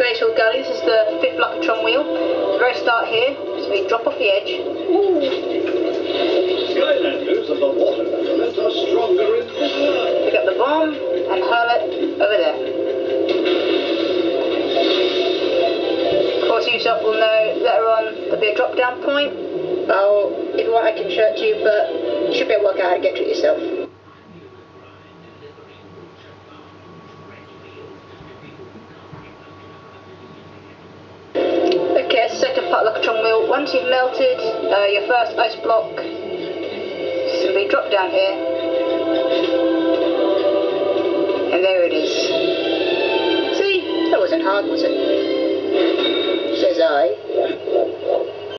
Graceful Gully. This is the 5th Luckatron wheel. The very start here, so we drop off the edge. Skylanders of the water element are stronger in this world. Pick up the bomb and hurl it over there. Of course, you yourself will know later on there'll be a drop down point. If you want, I can show it to you, but you should be able to work out how to get to it yourself. Okay, second part Luckatron wheel. Once you've melted your first ice block, simply drop down here, and there it is. See, that wasn't hard, was it? Says I.